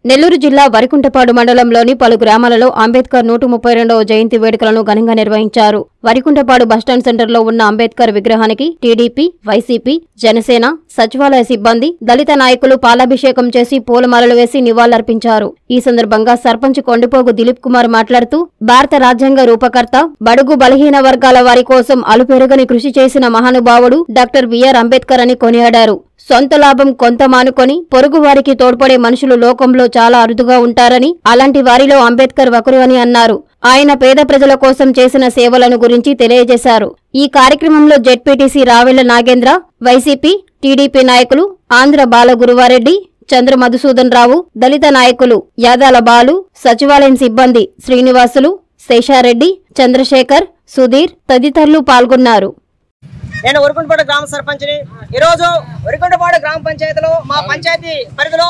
నెల్లూరు జిల్లా వరికుంటపాడు మండలంలోని పలు గ్రామాలలో అంబేద్కర్ 132వ జయంతి వేడుకలను ఘనంగా నిర్వహించారు. వరికుంటపాడు బస్టాండ్ సెంటర్లో ఉన్న అంబేద్కర్ విగ్రహానికి టీడీపీ, వైసీపీ, జనసేన, సచివాలయ సిబ్బంది, దళిత నాయకులు పాలాభిషేకం చేసి పూలమాలలు వేసి నివాళులర్పించారు. ఈ సందర్భంగా సర్పంచ్ కొండిపోగు దిలీప్ కుమార్ మాట్లాడుతూ, భారత రాజ్యాంగ రూపకర్త, బడుగు బలహీన వర్గాల వారి కోసం అలుపెరగని కృషి చేసిన మహానుభావుడు డాక్టర్ బిఆర్ అంబేద్కర్ అని కొనియాడారు. సొంత లాభం కొంత మానుకొని పొరుగువారికి తోడ్పడే మనుషులు లోకంలో చాలా అరుదుగా ఉంటారని, అలాంటి వారిలో అంబేద్కర్ ఒకరు అని అన్నారు. ఆయన పేద ప్రజల కోసం చేసిన సేవలను గురించి తెలియజేశారు. ఈ కార్యక్రమంలో ZPTC Ravella Nagendra, YCP, TDP నాయకులు ఆంధ్ర బాల గురువారెడ్డి, చంద్ర మధుసూదన్ రావు, దళిత నాయకులు యాదాల బాలు, సచివాలయం సిబ్బంది శ్రీనివాసులు, శేషారెడ్డి, చంద్రశేఖర్, సుధీర్ తదితరులు పాల్గొన్నారు. నేను వరికుంటపాడు గ్రామ సర్పంచ్ని. ఈరోజు వరికుంటపాడు గ్రామ పంచాయతీలో మా పంచాయతీ పరిధిలో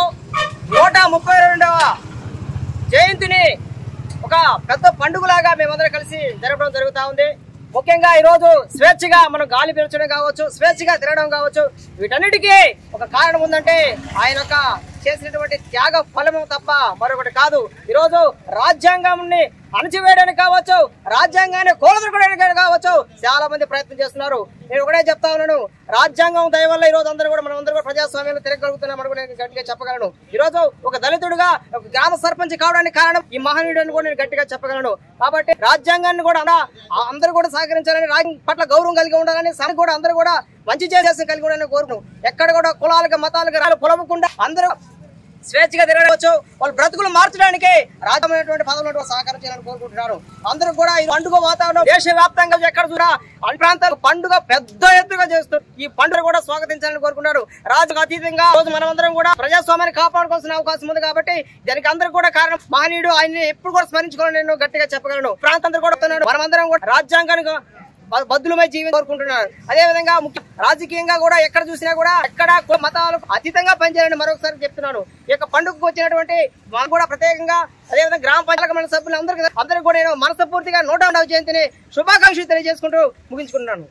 132వ జయంతిని ఒక పెద్ద పండుగలాగా మేమందరం కలిసి జరపడం జరుగుతూ ఉంది. ముఖ్యంగా ఈరోజు స్వేచ్ఛగా మనం గాలి పీల్చడం కావచ్చు, స్వేచ్ఛగా తిరగడం కావచ్చు, వీటన్నిటికీ ఒక కారణం ఉందంటే ఆయన యొక్క చేసినటువంటి త్యాగ ఫలము తప్ప మరొకటి కాదు. ఈరోజు రాజ్యాంగాన్ని అణచివేయడానికి కావచ్చు, రాజ్యాంగాన్ని కూలదొరకడానికి కావచ్చు చాలా మంది ప్రయత్నం చేస్తున్నారు. నేను ఒకటే చెప్తా ఉన్నాను, రాజ్యాంగం దయ వల్ల ఈ రోజు మనం అందరూ కూడా ప్రజాస్వామ్యంలో తిరగలుగుతున్నామని కూడా నేను గట్టిగా చెప్పగలను. ఈ రోజు ఒక దళితుడిగా ఒక గ్రామ సర్పంచ్ కావడానికి కారణం ఈ మహనీయుడు కూడా నేను గట్టిగా చెప్పగలను. కాబట్టి రాజ్యాంగాన్ని కూడా అందరూ కూడా సహకరించాలని, రాజ్యం పట్ల గౌరవం కలిగి ఉండాలని, సభ కూడా అందరూ కూడా మంచి చేసేసి కలిగి ఉండాలని కోరుకున్నాం. ఎక్కడ కూడా కులాలకు మతాలకు పొలవకుండా అందరూ స్వేచ్ఛగా తిరగవచ్చు, వాళ్ళ బ్రతుకులు మార్చడానికి రాజ్యమైనటువంటి పదవులను సహకారం చేయాలని కోరుకుంటున్నారు. అందరూ కూడా ఈ పండుగ వాతావరణం దేశవ్యాప్తంగా ఎక్కడ చూసినా అన్ని ప్రాంతాలకు పండుగ పెద్ద ఎత్తుగా చేస్తారు. ఈ పండుగ కూడా స్వాగతించాలని కోరుకుంటున్నారు. రాజుకు అతీతంగా రోజు మనమందరం కూడా ప్రజాస్వామ్యాన్ని కాపాడుకోవాల్సిన అవకాశం ఉంది. కాబట్టి దానికి అందరూ కూడా కారణం మహనీయుడు. ఆయన్ని ఎప్పుడు కూడా స్మరించుకోవాలని నేను గట్టిగా చెప్పగలను. ప్రాంతం కూడా మనమందరం కూడా రాజ్యాంగానికి బద్దులమై జీవితం కోరుకుంటున్నారు. అదేవిధంగా రాజకీయంగా కూడా ఎక్కడ చూసినా కూడా ఎక్కడ మతాలకు అతీతంగా పనిచేయాలని మరొకసారి చెప్తున్నాను. ఈ యొక్క పండుగకు వచ్చినటువంటి మనం కూడా ప్రత్యేకంగా అదేవిధంగా గ్రామ పంచాయతీ మండలి సభ్యులు అందరికీ కూడా నేను మనస్ఫూర్తిగా 132వ జయంతిని శుభాకాంక్షలు తెలియజేసుకుంటూ ముగించుకుంటున్నాను.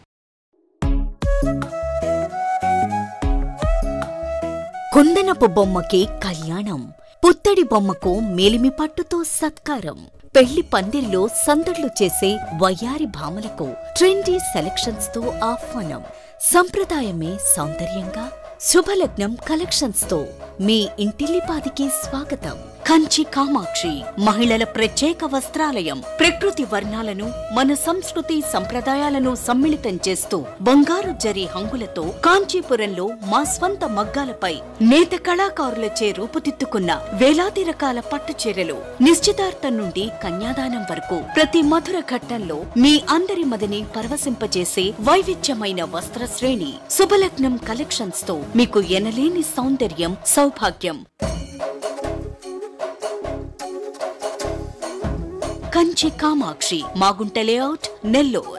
కుందనపు బొమ్మకి కళ్యాణం, పుత్తడి బొమ్మకు మేలిమి పట్టుతో సత్కారం, పెళ్లి పందిరిలో సందడ్లు చేసే వయ్యారి భామలకు ట్రెండీ సెలక్షన్స్ తో ఆహ్వానం. సంప్రదాయమే సౌందర్యంగా శుభలగ్నం కలెక్షన్స్ తో మీ ఇంటిల్లిపాదికి స్వాగతం. కంచి కామాక్షి మహిళల ప్రత్యేక వస్త్రాలయం. ప్రకృతి వర్ణాలను, మన సంస్కృతి సంప్రదాయాలను సమ్మిళితం చేస్తూ బంగారు జరి హంగులతో కాంచీపురంలో మా స్వంత మగ్గాలపై నేత కళాకారులచే రూపుదిద్దుకున్న వేలాది రకాల పట్టు చీరలు. నిశ్చితార్థం నుండి కన్యాదానం వరకు ప్రతి మధుర ఘట్టంలో మీ అందరి మదిని పరవశింపజేసే వైవిధ్యమైన వస్త్ర శ్రేణి. శుభలగ్నం కలెక్షన్స్ తో మీకు ఎనలేని సౌందర్యం, సౌభాగ్యం. కంచి కామాక్షి, మాగుంట లేఅవుట్, నెల్లూరు.